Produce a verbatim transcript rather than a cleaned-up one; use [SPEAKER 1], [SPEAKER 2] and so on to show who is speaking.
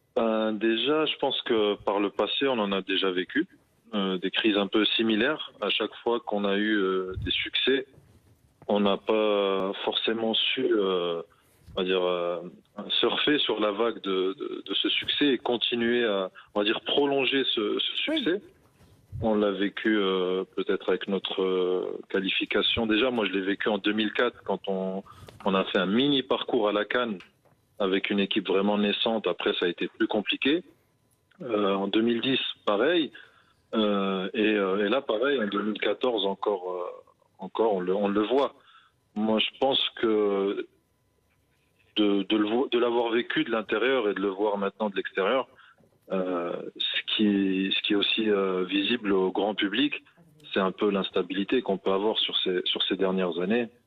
[SPEAKER 1] Ben, déjà, je pense que par le passé, on en a déjà vécu euh, des crises un peu similaires. À chaque fois qu'on a eu euh, des succès, on n'a pas forcément su, euh, on va dire, euh, surfer sur la vague de, de, de ce succès et continuer à, on va dire, prolonger ce, ce
[SPEAKER 2] Oui.
[SPEAKER 1] succès. On l'a vécu euh, peut-être avec notre euh, qualification. Déjà, moi, je l'ai vécu en deux mille quatre quand on, on a fait un mini parcours à la CAN avec une équipe vraiment naissante. Après, ça a été plus compliqué. Euh, en deux mille dix, pareil. Euh, et, euh, et là, pareil, en deux mille quatorze, encore, euh, encore on, le, on le voit. Moi, je pense que de, de, le, de l'avoir vécu de l'intérieur et de le voir maintenant de l'extérieur, euh, ce, qui, ce qui est aussi euh, visible au grand public, c'est un peu l'instabilité qu'on peut avoir sur ces, sur ces dernières années.